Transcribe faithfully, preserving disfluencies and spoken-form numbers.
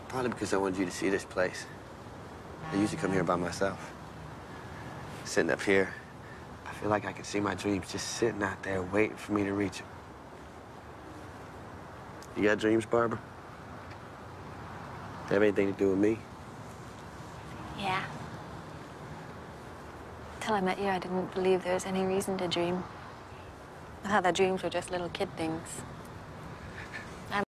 Partly because I wanted you to see this place. I usually come here by myself. Sitting up here, I feel like I can see my dreams just sitting out there waiting for me to reach them. You got dreams, Barbara? Have anything to do with me? Yeah. Till I met you, I didn't believe there was any reason to dream. I thought that dreams were just little kid things.